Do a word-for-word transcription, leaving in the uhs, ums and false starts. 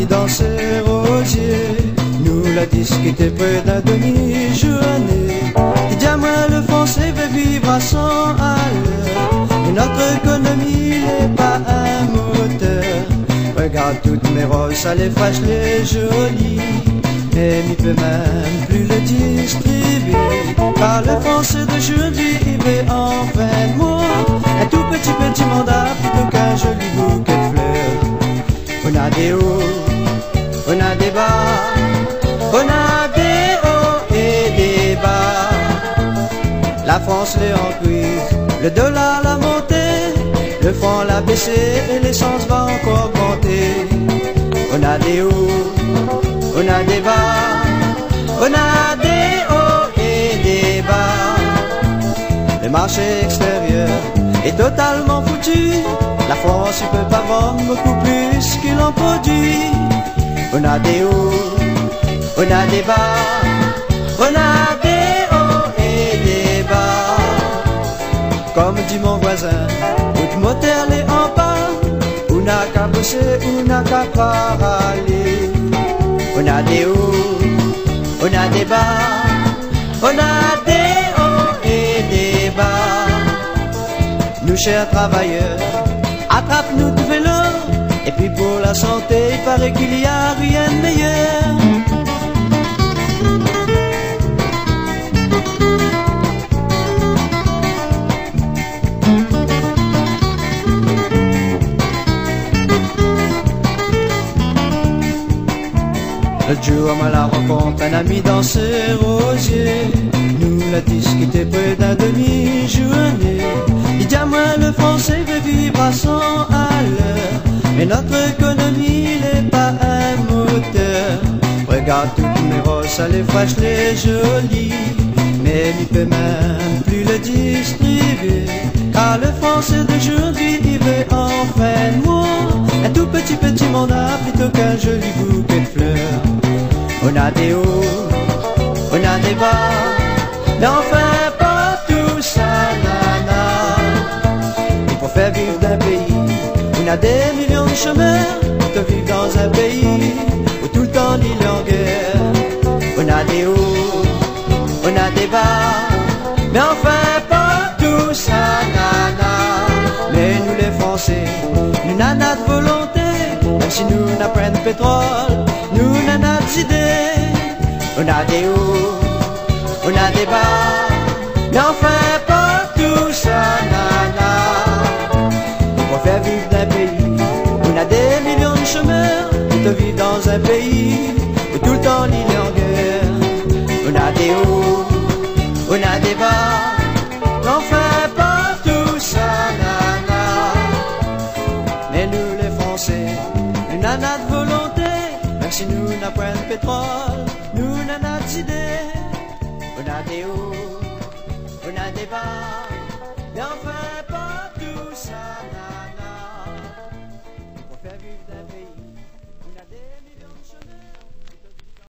ami dans ses rosiers. Nous l'a discuté près d'un demi-journée. Il dit à moi le français veut vivre à cent à l'heure. Et notre économie n'est pas un moteur. Regarde toutes mes roses, ça les fâche les jolies. Et il peut même plus le distribuer. Car le français d'aujourd'hui il veut en fin de mois un tout petit petit mandat plutôt qu'un joli bouquet de fleurs. On a des hauts, on a des bas, on a des hauts et des bas. La France l'est en crise, le dollar l'a monté, le franc l'a baissé et l'essence va encore augmenter. On a des hauts, on a des bas, on a des hauts et des bas. Le marché extérieur est totalement foutu. La France ne peut pas vendre beaucoup plus qu'il en produit. On a des hauts, on a des bas, on a des hauts et des bas. Comme dit mon voisin, tout moteur l'est en panne. On n'a qu'à bosser, on n'a qu'à parler. On a des hauts, on a des bas, on a des hauts et des bas. Nous chers travailleurs, attrape-nous de vélo. Et puis pour la santé, il paraît qu'il y a rien de meilleur. L'autre jour, on la rencontre, un ami dans ses rosiers. Nous l'a discuté près d'un demi-journée. Il dit à moi le français veut vivre à cent à l'heure. Mais notre économie n'est pas un moteur. Regarde toutes mes roses, ça les fâche les jolies. Mais il peut même plus le distribuer. Car le français d'aujourd'hui il veut en fin de mois un tout petit petit mandat plutôt qu'un joli bouquet de fleurs. On a des hauts, on a des bas, mais enfin pas tout ça, nana. Et pour faire vivre d'un pays, on a des millions de chômeurs. Pour vivre dans un pays où tout le temps il est en guerre. On a des hauts, on a des bas, mais enfin pas tout ça, nana. Mais nous les Français, nous n'avons de volonté. Même si nous n'apprenons de pétrole, nous n'avons d'idées. On a des hauts, on a des bas, mais enfin pas tout ça, nana. Pour faire vivre d'un pays, on a des millions de chômeurs. Pour vivre dans un pays où tout le temps il est en guerre. On a des hauts, on a des bas, mais enfin pas tout ça, nana. Mais nous les Français, nous n'avons de volonté. Même si nous n'apprenons de pétrole, nous n'avons d'idées. On a des hauts, on a des bas, mais enfin